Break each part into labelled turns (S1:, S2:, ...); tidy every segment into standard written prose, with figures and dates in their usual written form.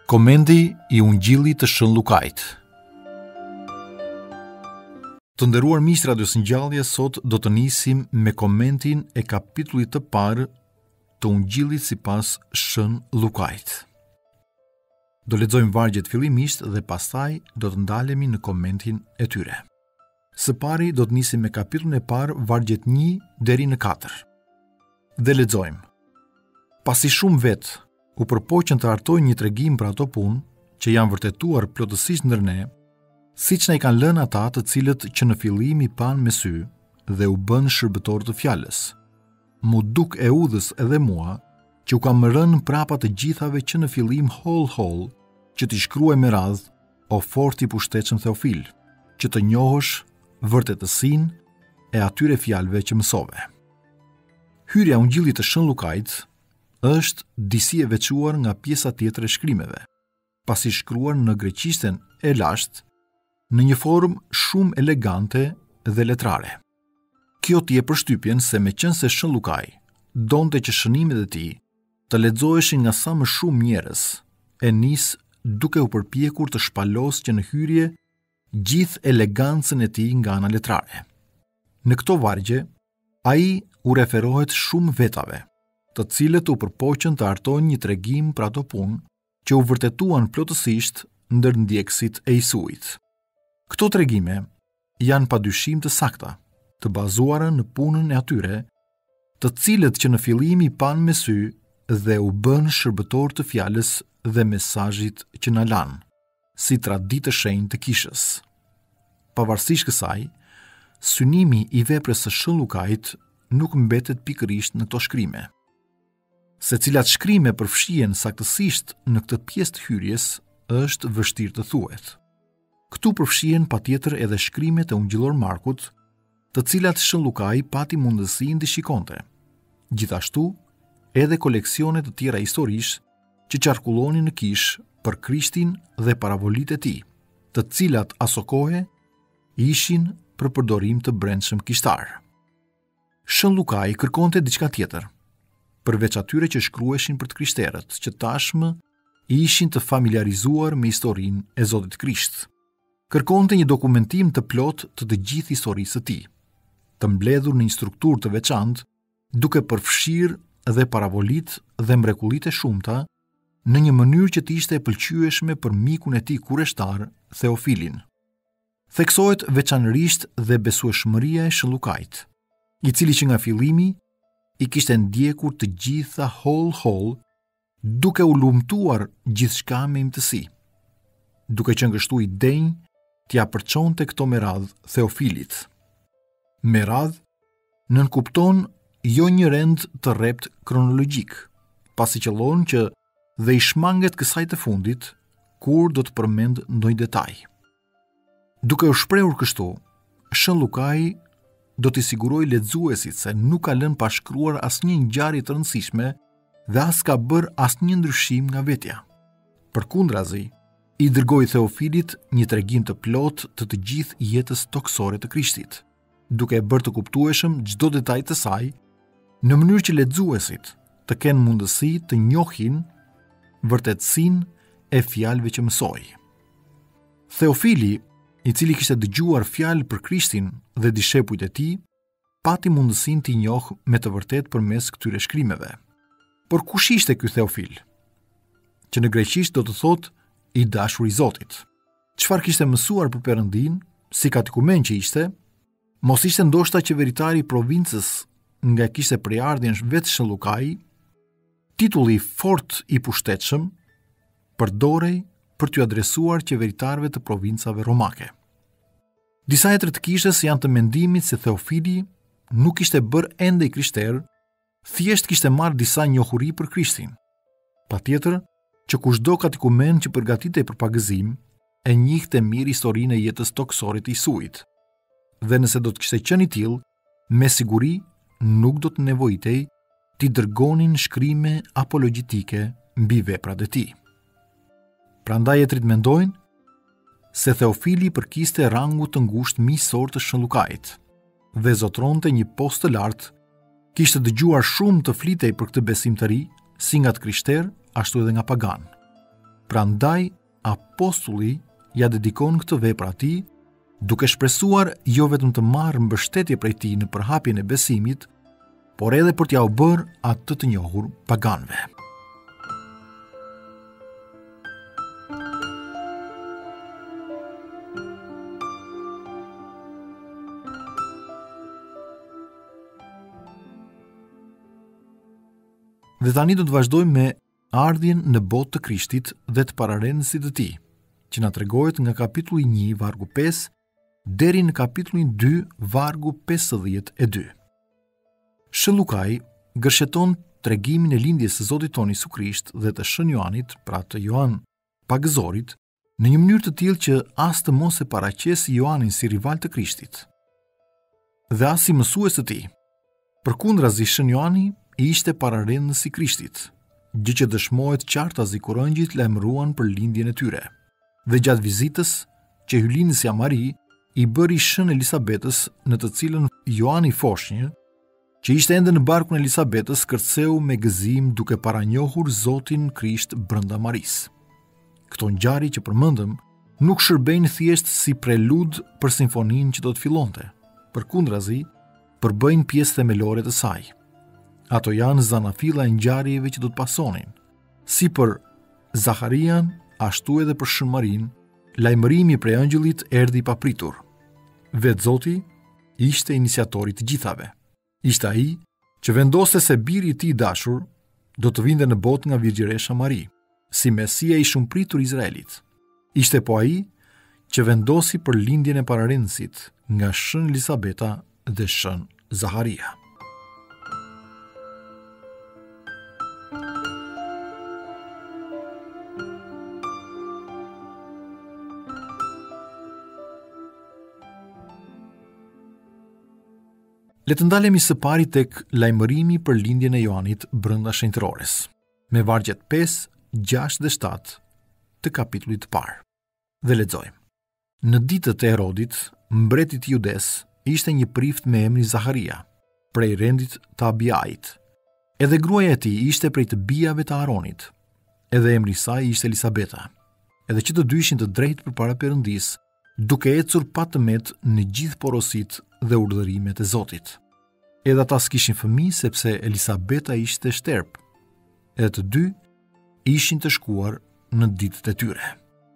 S1: Komendi I Ungjillit të Shën Lukait. Të nderuar miq radiosëngjallje, sot do të nisim me komentin e kapitullit të parë të Ungjillit sipas Shën Lukait. Do lexojmë vargjet fillimisht dhe pastaj do të ndalemi në komentin e tyre. Së pari do të nisim me kapitullin e parë, vargjet 1 deri në 4. Dhe lexojmë. Pasi shumë vetë u përpoqën të hartojnë një tregim për ato punë që janë vërtetuar plotësisht ndër ne, siç na I kanë lënë ata të cilët që në fillim I panë me sy dhe u bën shërbëtorë të fjalës. Mu duk e udhës edhe mua, që u kam rënë prapa të gjithave që në fillim holl, që t'i shkruaj me radhë, o fort I pushtetshëm Theofil, që të njohësh vërtetësinë e atyre fjalëve që mësove. Hyrja e Ungjillit të Shën Lukait është disi e veçuar nga pjesa tjetër e shkrimeve, pasi shkruar në greqishten e lashtë, në një formë shumë elegante dhe letrare. Kjo t'i jep përshtypjen se meqense Shën Lukai donte që shënimet e tij të lexoheshin nga sa më shumë njerëz, e nis duke u përpjekur të shpalosë që në hyrje gjithë elegancën e tij nga ana letrare. Në këto vargje, ai u referohet shumë vetave, të cilët u përpoqën të hartojnë një tregim për ato punë që u vërtetuan plotësisht ndër ndjekësit e Isuit. Këto tregime janë padyshim të sakta, të bazuara në punën e atyre, të cilët që në fillim I panë me sy dhe u bën shërbëtor të fjalës dhe mesazhit që na lanë, si traditë të shenjtë të kishës. Pavarësisht kësaj, synimi I veprës së Shën Lukait nuk mbetet pikërisht në këto shkrime. Secilat shkrime përfshihen saktësisht në këtë pjesë të hyrjes është vështirë të thuhet. Këtu përfshihen patjetër edhe shkrimet e ungjillor Markut, të cilat Shën Lukai pati mundësinë të shikonte. Gjithashtu, edhe koleksionet të tjera historish që qarkullonin në Kishë për Krishtin dhe paravolitë e tij, të cilat aso kohe ishin për përdorim të brendshëm kishtar. Shën Lukai kërkonte diçka tjetër, përveç atyre që shkruheshin për të krishterët, që tashmë ishin të familiarizuar me historinë e Zotit Krisht. Kërkonte një dokumentim të plotë të gjithë historisë së tij, të mbledhur në një strukturë të veçantë, duke përfshirë dhe paravolitë dhe mrekullitë e shumta në një mënyrë që të ishte e pëlqyeshme për mikun e tij kurreshtar, Theofilin. Theksohet veçanërisht dhe besueshmëria e Shën Lukait, I cili që nga fillimi I kishte ndjekur të gjitha holl, duke u lumtuar gjithçka me imtësi, duke qenë kështu I denj t'ia përçonte këto me radhë Theofilit. Me radhë nënkupton jo një rend të rrept kronologjik, pasi qëllon që dhe I shmanget kësaj të fundit, kur do të përmend ndonjë detaj. Duke u shprehur kështu, Shën Lukai do t'i siguroj lexuesit se nuk ka lënë pa shkruar asnjë ngjarje të rëndësishme dhe as ka bërë asnjë ndryshim nga vetja. Përkundrazi, I dërgoi Theofilit një tregim të plotë të gjithë jetës toksore të Krishtit, duke e bërë të kuptueshëm çdo detaj të saj, në mënyrë që lexuesit të kenë mundësi të njohin vërtetësinë e fjalëve që mësoi. Theofili, I cili kishte dëgjuar fjalë për Krishtin dhe dishepujt e tij, pati mundësinë t'i njohë me të vërtetë përmes këtyre shkrimeve. Por kush ishte ky Theofil? Që në greqisht do të thotë I dashur I Zotit. Çfarë kishte mësuar për Perëndin, si katikumen që ishte? Mos ishte ndoshta qeveritari I provincës nga kishte prejardhjen vetë Shën Lukai? Titulli fort I pushtetshëm përdorej për t'ju adresuar qeveritarëve të provincave romake. Disa etër të kishës janë të mendimit se Theofili nuk ishte bërë ende I krishter, thjesht kishte marrë disa njohuri për Krishtin. Patjetër që kushdo katikumen që përgatitej për pagëzim, e njihte mirë historinë e jetës toksore të Isuit. Dhe nëse do të kishte qenë I tillë, me siguri nuk do të nevojitej t'i dërgonin shkrime apologjitike mbi veprat e tij. Prandaj etrit mendojnë se Theofili përkiste rangu të ngushtë miqësor të Shën Lukait dhe zotronte një postë të lartë, kishte dëgjuar shumë të flitej për këtë besimtari, si nga të krishterë, ashtu edhe nga pagan. Prandaj apostulli ja dedikon këtë vepër atij, duke shpresuar jo vetëm të marrë mbështetje prej tij në përhapjen e besimit, por edhe për t'ia u bërë atë të njohur paganëve. Dhe tani do të vazhdojmë me ardhjen në botë të Krishtit dhe të pararendësit të tij, që na tregohet nga kapitulli 1 vargu 5 deri në kapitullin 2 vargu 52. Shën Lukaj gërsheton tregimin e lindjes së Zotit tonë Jezu Krisht dhe të Shën Joanit, pra të Joan Pagëzorit, në një mënyrë të tillë që as të mos e paraqesë Joanin si rival të Krishtit dhe as si mësues të tij. Përkundrazi, Shën Joani ishte pararendësi i Krishtit, gjë që dëshmohet qartazi kur ëngjëjt lajmëruan për lindjen e tyre. Dhe gjatë vizitës që hyjlinësja Mari i bëri Shën Elisabetës, në të cilën Joani Foshnjë, që ishte ende në barkun e Elisabetës, kërceu me gëzim duke paranjohur Zotin Krisht brenda Marisë. Këto ngjarje që përmendëm nuk shërbejnë thjesht si prelud për simfoninë që do të fillonte. Përkundrazi, përbëjnë pjesë themelore të saj. Ato janë zanafilla e ngjarjeve që do të pasonin. Si për Zaharian, ashtu edhe për Shën Marin, lajmërimi prej ëngjëllit erdhi i papritur. Vetë Zoti ishte iniciatori të gjithave. Ishte ai që vendoste se biri i tij i dashur do të vinte në botë nga Virgjëresha Mari, si Mesia i shumëpritur i Izraelit. Ishte po ai që vendosi për lindjen e pararendësit nga Shën Elisabeta dhe Shën Zaharia. Le të ndalemi së pari tek lajmërimi për lindjen e Joanit brenda shenjtërores, me vargjet 5, 6 dhe 7 të kapitullit të parë. Dhe lexojmë. Në ditët e Herodit, mbretit i Judes, ishte një prift me emrin Zaharia, prej rendit të Abiait. Edhe gruaja e tij ishte prej të bijave të Aronit. Edhe emri i saj ishte Elisabeta. Edhe që të dy ishin të drejtë përpara Perëndisë, duke ecur pa tëmet në gjithë porositë dhe urdhërimet e Zotit. Edhe ata s'kishin fëmijë sepse Elisabeta ishte shterp. Edhe të dy ishin të shkuar në ditët e tyre.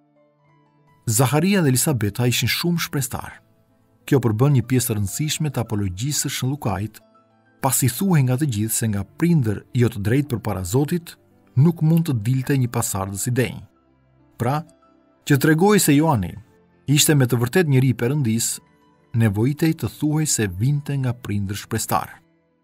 S1: Zaharia dhe Elisabeta ishin shumë shprestar. Kjo përbën një pjesë rëndësishme të apologjisë së Shën Lukait, pasi thuhej nga të gjithë se nga prindër jo të drejtë përpara Zotit nuk mund të dilte një pasardhës i denj. Pra, që tregoi se Joani ishte me të vërtet njeri i Perëndisë, nevojitej të thuhej se vinte nga prindër shprestar.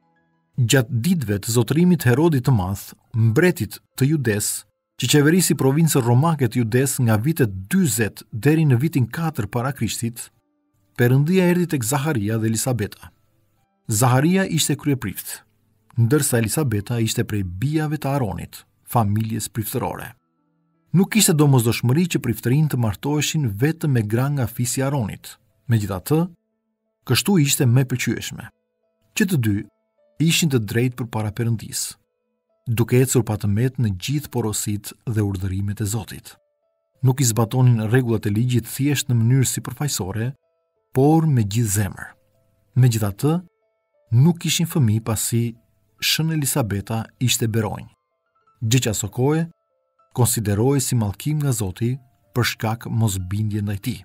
S1: Gjatë ditëve të zotërimit Herodit të Madh, mbretit të Judes, që qeverisi provincën romake të Judes nga vitet 40 deri në vitin 4 para Krishtit, Perëndia erdhi tek Zaharia dhe Elisabeta. Zaharia ishte kryeprift, ndërsa Elisabeta ishte prej bijave të Aronit, familjes priftërore. Nuk ishte domosdoshmëri që priftërinë të martoheshin vetëm me gra nga fisi i Aronit. Megjithatë, kështu ishte më e pëlqyeshme, që të dy ishin të drejtë përpara Perëndisë, duke ecur pa tëmet në gjithë porositë dhe urdhërimet e Zotit. Nuk i zbatonin rregullat e ligjit thjesht në mënyrë sipërfaqësore, por me gjithë zemër. Megjithatë, nuk kishin fëmijë pasi Shën Elisabeta ishte beronjë, gjë që aso kohe konsiderohej si mallkim nga Zoti për shkak mosbindje ndaj tij.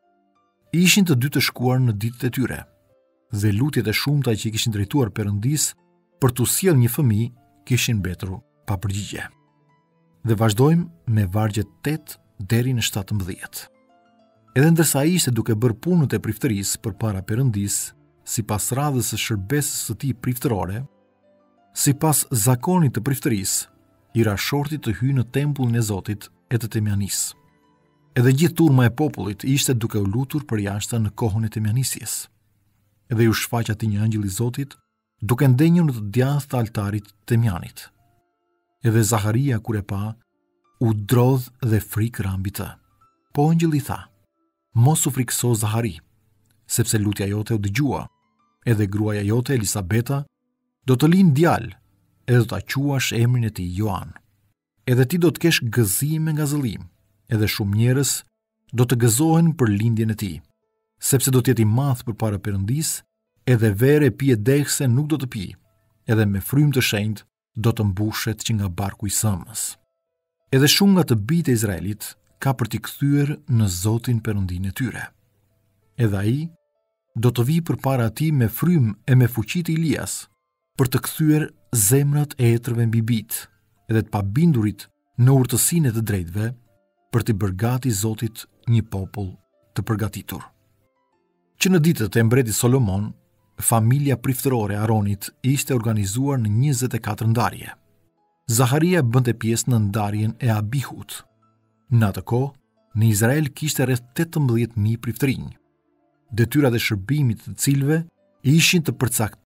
S1: Ishin të dy të shkuar në ditët e tyre, dhe lutjet e shumta që i kishin drejtuar Perëndisë për t'u sjellë një fëmijë kishin mbetur pa përgjigje. Dhe vazhdojmë me vargjet 8 deri në 17. Edhe ndërsa ai ishte duke bërë punët e priftërisë përpara Perëndisë, sipas radhës së shërbesës së tij priftërore, sipas zakonit të priftërisë, i ra shorti të hyjë në tempullin e Zotit e të temjanisë. Edhe gjithë turma e popullit ishte duke u lutur për jashtë në kohën e temjanisjes. Edhe ju shfaq atij një angjëll i Zotit, duke ndenjur në të djathtë të altarit të temjanit. Edhe Zaharia kur e pa, u drodh dhe frikë rambi të. Po angjëlli tha: "Mos u frikëso Zahari, sepse lutja jote u dëgjua, edhe gruaja jote Elisabeta do të linë djalë, edhe do ta quash emrin e tij Joan. edhe ti do të kesh gëzime nga zëllim, edhe shumë njerëz do të gëzohen për lindjen e tij, sepse do të jetë i madh përpara Perëndis, edhe verë e pije degse nuk do të pi, edhe me frymë të shenjtë do të mbushet që nga barku i sëmës. Edhe shumë nga të bijtë e Izraelit ka për t'i kthyer në Zotin Perëndin e tyre. Edhe ai do të vijë përpara atij me frymë e me fuqi të Elias, për të kthyer zemrat e etërve mbi bijtë, edhe të pabindurit në urtësinë e të drejtëve, për t'i bërë gati Zotit një popull të përgatitur. Që në ditët e mbretit Solomon, familja priftërore e Aronit ishte organizuar në 24 ndarje. Zaharia bënte pjesë në ndarjen e Abihut. Në atë kohë, në Izrael kishte rreth 18.000 priftërinj, detyrat e shërbimit të cilëve ishin të